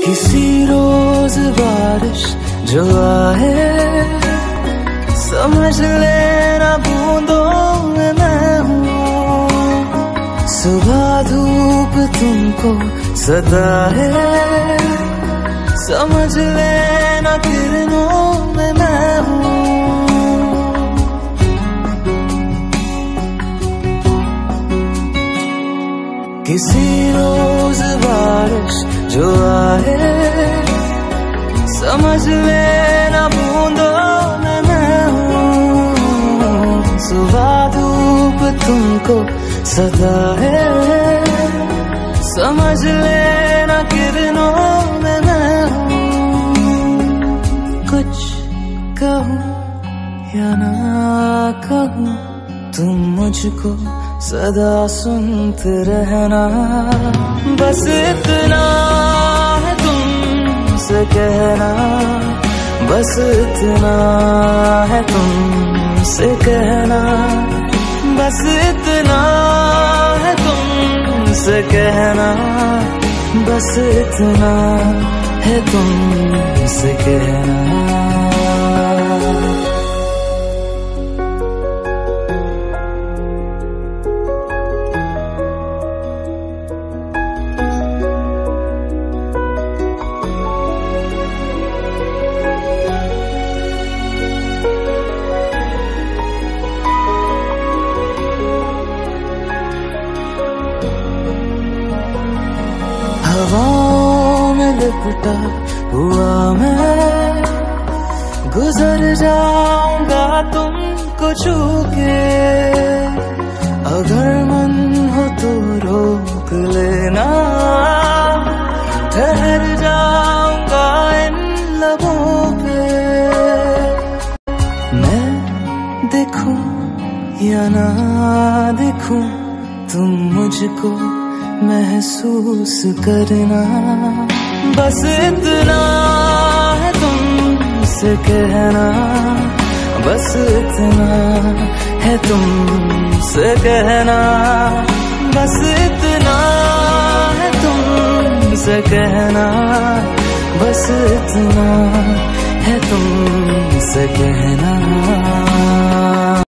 किसी रोज बारिश जो आए, समझ लेना बूंदों में मैं हूँ। सुबह धूप तुमको सदा है, समझ लेना किरणों में मैं हूँ। किसी रोज बारिश जो आए, समझ लेना बूंदों में मैं हूँ। सुबह धूप तुमको सदा है, समझ लेना किरणों में मैं हूँ। कुछ कहूँ या ना कहूँ, तुम मुझको सदा सुनते रहना। बस इतना है तुमसे कहना, बस इतना है तुमसे कहना, बस इतना है तुमसे कहना, बस इतना है तुमसे कहना। हवाओं में लिपटा हुआ मैं, गुजर जाऊंगा तुमको छू के। अगर मन हो तो रोक लेना, ठहर जाऊंगा इन लबों पे। मैं देखूं या ना देखूं, तुम मुझको महसूस करना। बस इतना है तुमसे कहना, बस इतना है तुमसे कहना, बस इतना है तुमसे कहना, बस इतना है तुमसे कहना।